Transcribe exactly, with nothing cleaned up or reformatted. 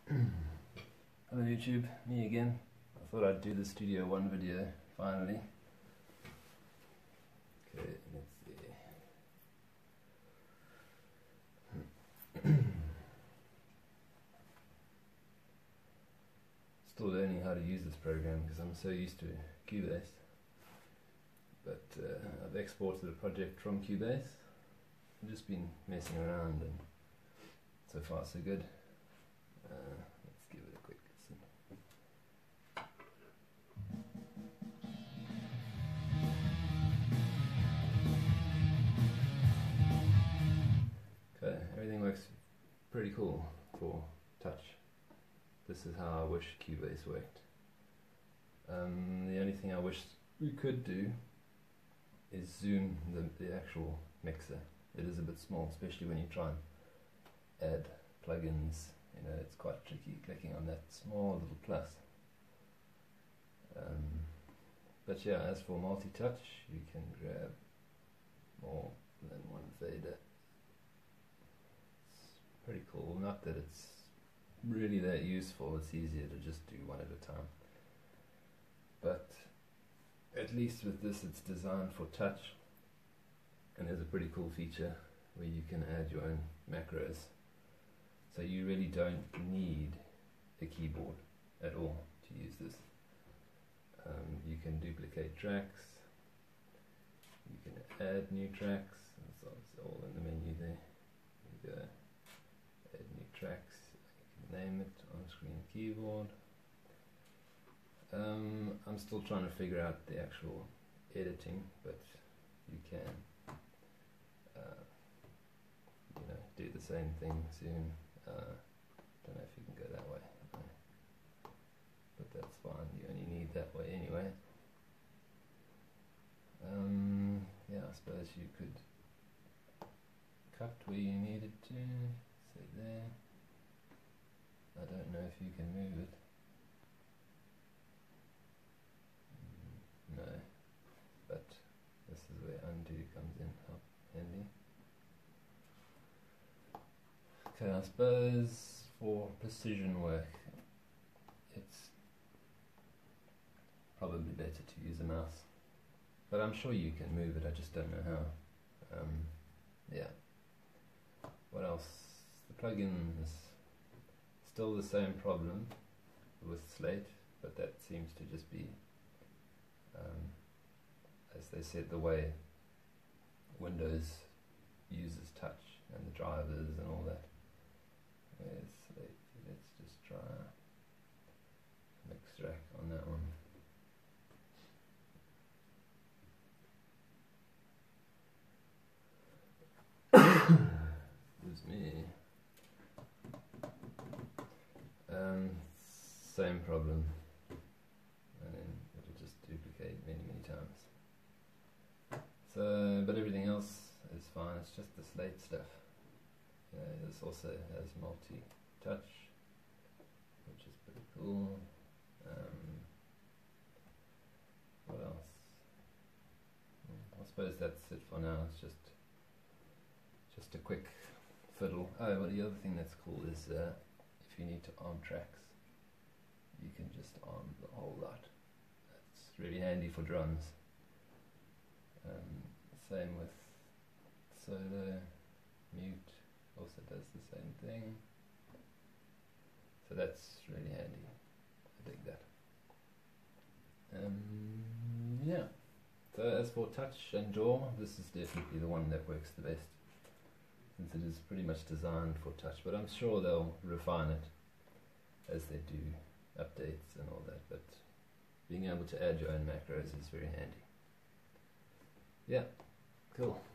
Hello YouTube, me again. I thought I'd do the Studio One video finally. Okay, let's see. Still learning how to use this program because I'm so used to Cubase. But uh, I've exported a project from Cubase. I've just been messing around and so far so good. Uh, let's give it a quick listen. Okay, everything works pretty cool for touch. This is how I wish Cubase worked. Um, the only thing I wish we could do is zoom the, the actual mixer. It is a bit small, especially when you try and add plugins. You know, it's quite tricky clicking on that small little plus. Um, but yeah, as for multi-touch, you can grab more than one fader. It's pretty cool. Not that it's really that useful, it's easier to just do one at a time. But at least with this, it's designed for touch, and there's a pretty cool feature where you can add your own macros. So you really don't need a keyboard at all to use this. Um, you can duplicate tracks, you can add new tracks, it's all in the menu there. You go, add new tracks, you can name it, on-screen keyboard. Um, I'm still trying to figure out the actual editing, but you can uh, you know, do the same thing soon. Uh, don't know if you can go that way, no. But that's fine, you only need that way anyway. Um, yeah, I suppose you could cut where you needed to, say there. I don't know if you can move it. No, but this is where undo comes in handy. Okay, I suppose for precision work, it's probably better to use a mouse. But I'm sure you can move it, I just don't know how. Um, yeah. What else? The plugin is still the same problem with Slate, but that seems to just be Um, as they said, the way Windows uses touch and the drivers and all that. Let's, let's just try an extract on that one. Excuse me. Um, same problem. Many, many times. So, but everything else is fine, it's just the Slate stuff. You know, this also has multi-touch, which is pretty cool. Um, what else? I suppose that's it for now, it's just just a quick fiddle. Oh, well, the other thing that's cool is uh, if you need to arm tracks, you can just arm the whole lot. Really handy for drums. Um, same with solo, mute also does the same thing. So that's really handy. I dig that. Um, yeah. So as for touch and draw, this is definitely the one that works the best, since it is pretty much designed for touch. But I'm sure they'll refine it as they do updates and all that. But being able to add your own macros is very handy. Yeah, cool.